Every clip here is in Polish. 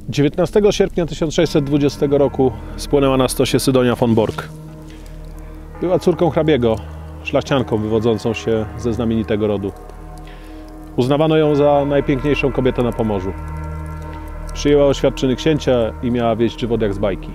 19 sierpnia 1620 roku spłonęła na stosie Sydonia von Bork. Była córką hrabiego, szlachcianką wywodzącą się ze znamienitego rodu. Uznawano ją za najpiękniejszą kobietę na Pomorzu. Przyjęła oświadczyny księcia i miała wieść żywot jak z bajki.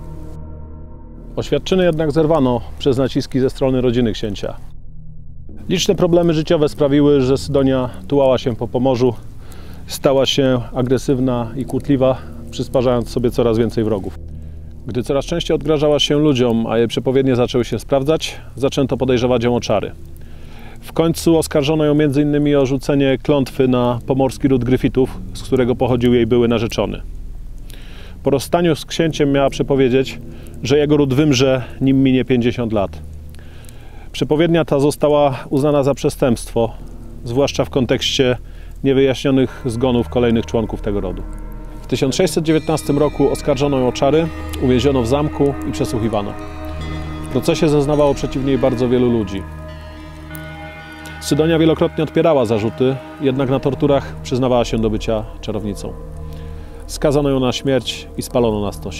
Oświadczyny jednak zerwano przez naciski ze strony rodziny księcia. Liczne problemy życiowe sprawiły, że Sydonia tułała się po Pomorzu, stała się agresywna i kłótliwa, przysparzając sobie coraz więcej wrogów. Gdy coraz częściej odgrażała się ludziom, a jej przepowiednie zaczęły się sprawdzać, zaczęto podejrzewać ją o czary. W końcu oskarżono ją m.in. o rzucenie klątwy na pomorski ród Gryfitów, z którego pochodził jej były narzeczony. Po rozstaniu z księciem miała przepowiedzieć, że jego ród wymrze, nim minie 50 lat. Przepowiednia ta została uznana za przestępstwo, zwłaszcza w kontekście niewyjaśnionych zgonów kolejnych członków tego rodu. W 1619 roku oskarżono ją o czary, uwięziono w zamku i przesłuchiwano. W procesie zeznawało przeciw niej bardzo wielu ludzi. Sydonia wielokrotnie odpierała zarzuty, jednak na torturach przyznawała się do bycia czarownicą. Skazano ją na śmierć i spalono na stosie.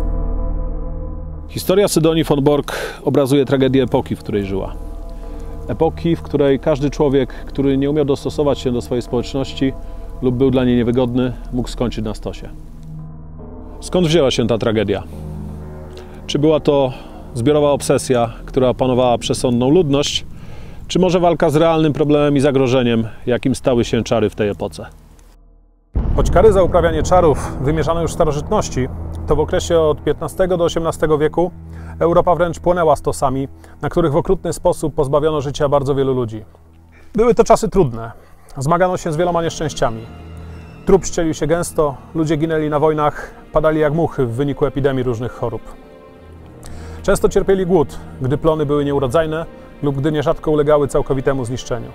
Historia Sydonii von Bork obrazuje tragedię epoki, w której żyła. Epoki, w której każdy człowiek, który nie umiał dostosować się do swojej społeczności lub był dla niej niewygodny, mógł skończyć na stosie. Skąd wzięła się ta tragedia? Czy była to zbiorowa obsesja, która opanowała przesądną ludność, czy może walka z realnym problemem i zagrożeniem, jakim stały się czary w tej epoce? Choć kary za uprawianie czarów wymierzano już w starożytności, to w okresie od XV do XVIII wieku Europa wręcz płonęła stosami, na których w okrutny sposób pozbawiono życia bardzo wielu ludzi. Były to czasy trudne. Zmagano się z wieloma nieszczęściami. Trup ścielił się gęsto, ludzie ginęli na wojnach, padali jak muchy w wyniku epidemii różnych chorób. Często cierpieli głód, gdy plony były nieurodzajne lub gdy nierzadko ulegały całkowitemu zniszczeniu.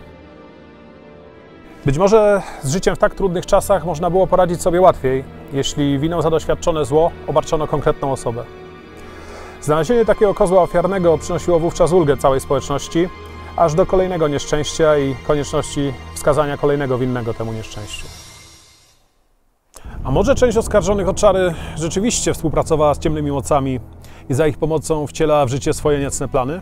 Być może z życiem w tak trudnych czasach można było poradzić sobie łatwiej, jeśli winą za doświadczone zło obarczono konkretną osobę. Znalezienie takiego kozła ofiarnego przynosiło wówczas ulgę całej społeczności, aż do kolejnego nieszczęścia i konieczności wskazania kolejnego winnego temu nieszczęściu. A może część oskarżonych o czary rzeczywiście współpracowała z ciemnymi mocami i za ich pomocą wcielała w życie swoje niecne plany?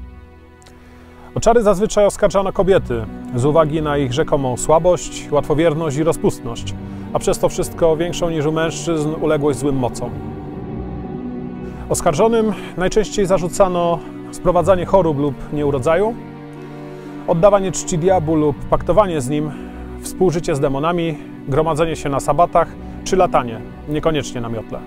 O czary zazwyczaj oskarżano kobiety z uwagi na ich rzekomą słabość, łatwowierność i rozpustność, a przez to wszystko większą niż u mężczyzn uległość złym mocom. Oskarżonym najczęściej zarzucano sprowadzanie chorób lub nieurodzaju, oddawanie czci diabłu lub paktowanie z nim, współżycie z demonami, gromadzenie się na sabatach czy latanie, niekoniecznie na miotle.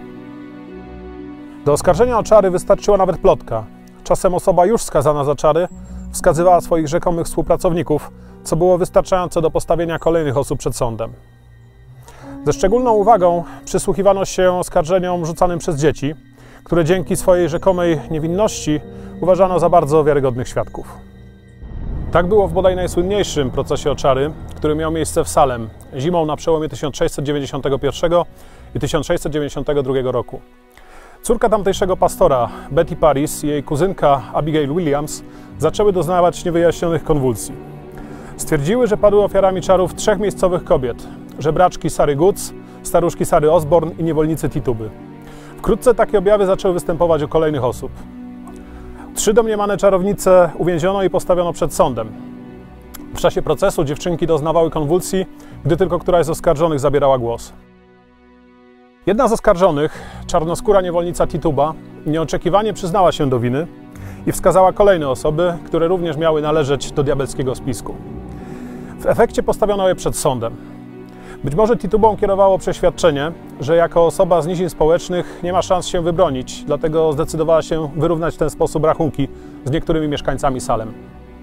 Do oskarżenia o czary wystarczyła nawet plotka. Czasem osoba już skazana za czary wskazywała swoich rzekomych współpracowników, co było wystarczające do postawienia kolejnych osób przed sądem. Ze szczególną uwagą przysłuchiwano się oskarżeniom rzucanym przez dzieci, które dzięki swojej rzekomej niewinności uważano za bardzo wiarygodnych świadków. Tak było w bodaj najsłynniejszym procesie o czary, który miał miejsce w Salem zimą na przełomie 1691 i 1692 roku. Córka tamtejszego pastora, Betty Paris, i jej kuzynka Abigail Williams zaczęły doznawać niewyjaśnionych konwulsji. Stwierdziły, że padły ofiarami czarów 3 miejscowych kobiet: żebraczki Sary Goods, staruszki Sary Osborne i niewolnicy Tituby. Wkrótce takie objawy zaczęły występować u kolejnych osób. 3 domniemane czarownice uwięziono i postawiono przed sądem. W czasie procesu dziewczynki doznawały konwulsji, gdy tylko któraś z oskarżonych zabierała głos. Jedna z oskarżonych, czarnoskóra niewolnica Tituba, nieoczekiwanie przyznała się do winy i wskazała kolejne osoby, które również miały należeć do diabelskiego spisku. W efekcie postawiono je przed sądem. Być może Titubą kierowało przeświadczenie, że jako osoba z nizin społecznych nie ma szans się wybronić, dlatego zdecydowała się wyrównać w ten sposób rachunki z niektórymi mieszkańcami Salem.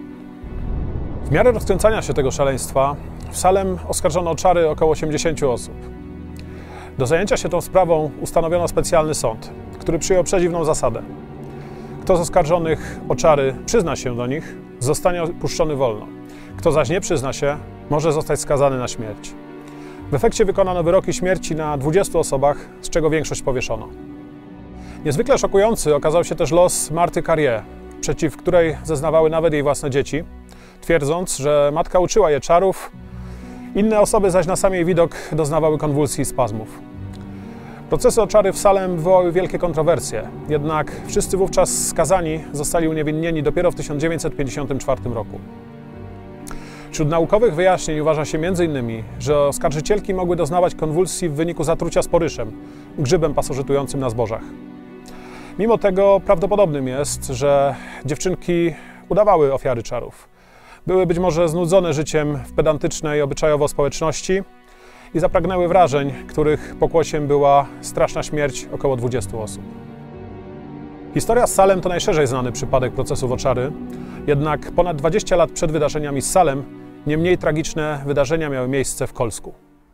W miarę rozkręcania się tego szaleństwa w Salem oskarżono o czary około 80 osób. Do zajęcia się tą sprawą ustanowiono specjalny sąd, który przyjął przedziwną zasadę. Kto z oskarżonych o czary przyzna się do nich, zostanie puszczony wolno. Kto zaś nie przyzna się, może zostać skazany na śmierć. W efekcie wykonano wyroki śmierci na 20 osobach, z czego większość powieszono. Niezwykle szokujący okazał się też los Marty Carrier, przeciw której zeznawały nawet jej własne dzieci, twierdząc, że matka uczyła je czarów, inne osoby zaś na sam jej widok doznawały konwulsji i spazmów. Procesy o czary w Salem wywołały wielkie kontrowersje, jednak wszyscy wówczas skazani zostali uniewinnieni dopiero w 1954 roku. Wśród naukowych wyjaśnień uważa się m.in., że oskarżycielki mogły doznawać konwulsji w wyniku zatrucia sporyszem, grzybem pasożytującym na zbożach. Mimo tego prawdopodobnym jest, że dziewczynki udawały ofiary czarów. Były być może znudzone życiem w pedantycznej obyczajowo społeczności i zapragnęły wrażeń, których pokłosiem była straszna śmierć około 20 osób. Historia z Salem to najszerzej znany przypadek procesów o czary, jednak ponad 20 lat przed wydarzeniami z Salem nie mniej tragiczne wydarzenia miały miejsce w Kolsku.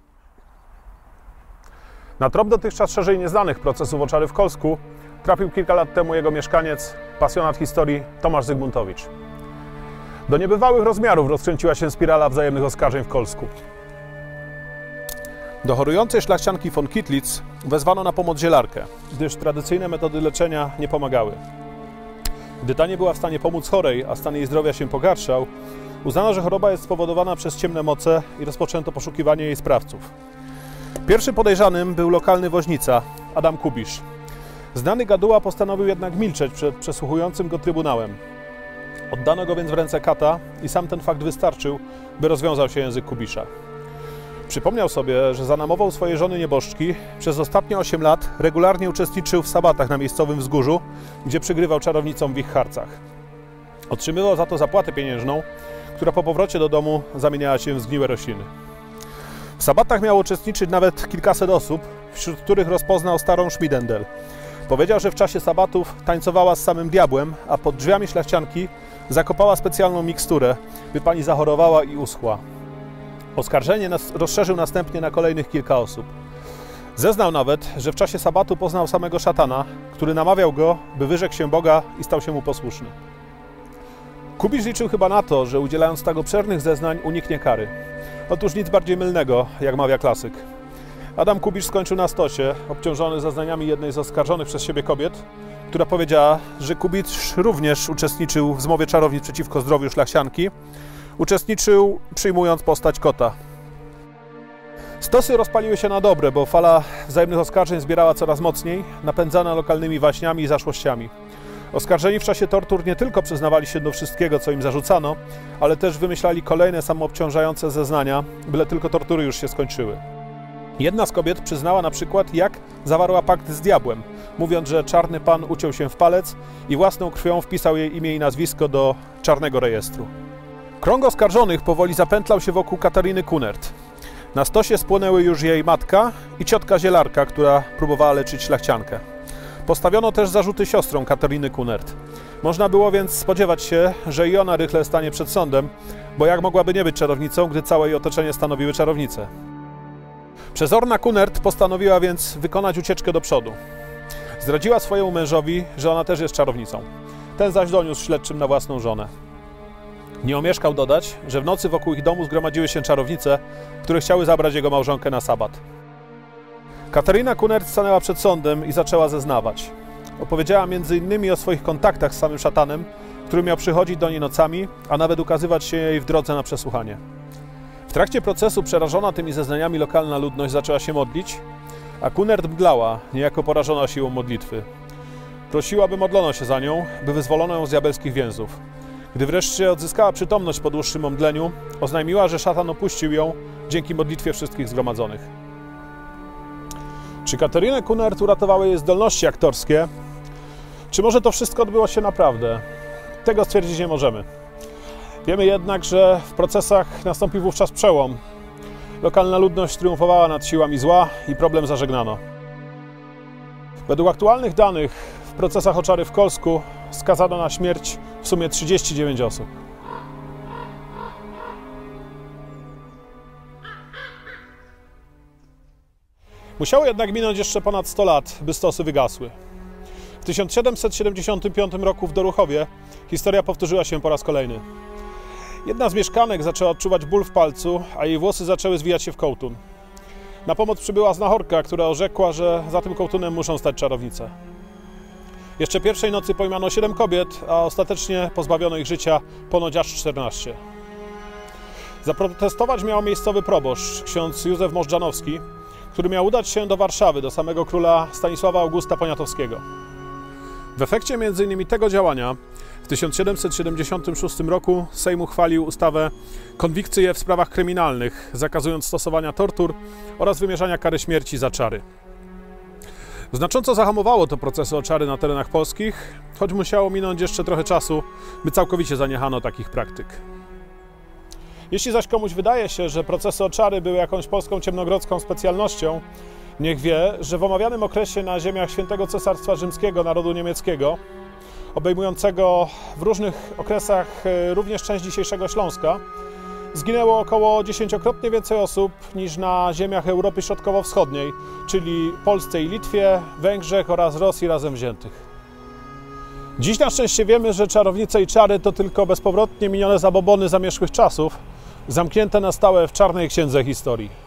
Na trop dotychczas szerzej nieznanych procesów o czary w Kolsku trafił kilka lat temu jego mieszkaniec, pasjonat historii Tomasz Zygmuntowicz. Do niebywałych rozmiarów rozkręciła się spirala wzajemnych oskarżeń w Kolsku. Do chorującej szlachcianki von Kittlitz wezwano na pomoc zielarkę, gdyż tradycyjne metody leczenia nie pomagały. Gdy ta nie była w stanie pomóc chorej, a stan jej zdrowia się pogarszał, uznano, że choroba jest spowodowana przez ciemne moce i rozpoczęto poszukiwanie jej sprawców. Pierwszym podejrzanym był lokalny woźnica, Adam Kubisz. Znany gaduła postanowił jednak milczeć przed przesłuchującym go trybunałem. Oddano go więc w ręce kata i sam ten fakt wystarczył, by rozwiązał się język Kubisza. Przypomniał sobie, że za namową swojej żony nieboszczki przez ostatnie 8 lat regularnie uczestniczył w sabatach na miejscowym wzgórzu, gdzie przygrywał czarownicom w ich harcach. Otrzymywał za to zapłatę pieniężną, która po powrocie do domu zamieniała się w zgniłe rośliny. W sabatach miało uczestniczyć nawet kilkaset osób, wśród których rozpoznał starą Schmidendel. Powiedział, że w czasie sabatów tańcowała z samym diabłem, a pod drzwiami szlachcianki zakopała specjalną miksturę, by pani zachorowała i uschła. Oskarżenie rozszerzył następnie na kolejnych kilka osób. Zeznał nawet, że w czasie sabatu poznał samego szatana, który namawiał go, by wyrzekł się Boga i stał się mu posłuszny. Kubisz liczył chyba na to, że udzielając tak obszernych zeznań uniknie kary. Otóż nic bardziej mylnego, jak mawia klasyk. Adam Kubisz skończył na stosie, obciążony zeznaniami jednej z oskarżonych przez siebie kobiet, która powiedziała, że Kubisz również uczestniczył w zmowie czarownic przeciwko zdrowiu szlachcianki. Uczestniczył, przyjmując postać kota. Stosy rozpaliły się na dobre, bo fala wzajemnych oskarżeń zbierała coraz mocniej, napędzana lokalnymi waśniami i zaszłościami. Oskarżeni w czasie tortur nie tylko przyznawali się do wszystkiego, co im zarzucano, ale też wymyślali kolejne samoobciążające zeznania, byle tylko tortury już się skończyły. Jedna z kobiet przyznała na przykład, jak zawarła pakt z diabłem, mówiąc, że czarny pan uciął się w palec i własną krwią wpisał jej imię i nazwisko do czarnego rejestru. Krąg oskarżonych powoli zapętlał się wokół Katariny Kunert. Na stosie spłonęły już jej matka i ciotka zielarka, która próbowała leczyć szlachciankę. Postawiono też zarzuty siostrom Katariny Kunert. Można było więc spodziewać się, że i ona rychle stanie przed sądem, bo jak mogłaby nie być czarownicą, gdy całe jej otoczenie stanowiły czarownice. Przezorna Kunert postanowiła więc wykonać ucieczkę do przodu. Zdradziła swojemu mężowi, że ona też jest czarownicą. Ten zaś doniósł śledczym na własną żonę. Nie omieszkał dodać, że w nocy wokół ich domu zgromadziły się czarownice, które chciały zabrać jego małżonkę na sabat. Katarina Kunert stanęła przed sądem i zaczęła zeznawać. Opowiedziała m.in. o swoich kontaktach z samym szatanem, który miał przychodzić do niej nocami, a nawet ukazywać się jej w drodze na przesłuchanie. W trakcie procesu przerażona tymi zeznaniami lokalna ludność zaczęła się modlić, a Kunert mdlała, niejako porażona siłą modlitwy. Prosiła, by modlono się za nią, by wyzwolono ją z diabelskich więzów. Gdy wreszcie odzyskała przytomność po dłuższym omdleniu, oznajmiła, że szatan opuścił ją dzięki modlitwie wszystkich zgromadzonych. Czy Katarinę Kunert uratowały jej zdolności aktorskie? Czy może to wszystko odbyło się naprawdę? Tego stwierdzić nie możemy. Wiemy jednak, że w procesach nastąpił wówczas przełom. Lokalna ludność triumfowała nad siłami zła i problem zażegnano. Według aktualnych danych w procesach o czary w Kolsku skazano na śmierć w sumie 39 osób. Musiało jednak minąć jeszcze ponad 100 lat, by stosy wygasły. W 1775 roku w Doruchowie historia powtórzyła się po raz kolejny. Jedna z mieszkanek zaczęła odczuwać ból w palcu, a jej włosy zaczęły zwijać się w kołtun. Na pomoc przybyła znachorka, która orzekła, że za tym kołtunem muszą stać czarownice. Jeszcze pierwszej nocy pojmano 7 kobiet, a ostatecznie pozbawiono ich życia ponoć aż 14. Zaprotestować miał miejscowy proboszcz, ksiądz Józef Możdżanowski, który miał udać się do Warszawy, do samego króla Stanisława Augusta Poniatowskiego. W efekcie m.in. tego działania w 1776 roku Sejm uchwalił ustawę konwikcyję w sprawach kryminalnych, zakazując stosowania tortur oraz wymierzania kary śmierci za czary. Znacząco zahamowało to procesy o czary na terenach polskich, choć musiało minąć jeszcze trochę czasu, by całkowicie zaniechano takich praktyk. Jeśli zaś komuś wydaje się, że procesy o czary były jakąś polską ciemnogrodzką specjalnością, niech wie, że w omawianym okresie na ziemiach Świętego Cesarstwa Rzymskiego Narodu Niemieckiego, obejmującego w różnych okresach również część dzisiejszego Śląska, zginęło około 10-krotnie więcej osób niż na ziemiach Europy Środkowo-Wschodniej, czyli Polsce i Litwie, Węgrzech oraz Rosji razem wziętych. Dziś na szczęście wiemy, że czarownice i czary to tylko bezpowrotnie minione zabobony zamierzchłych czasów, zamknięte na stałe w czarnej księdze historii.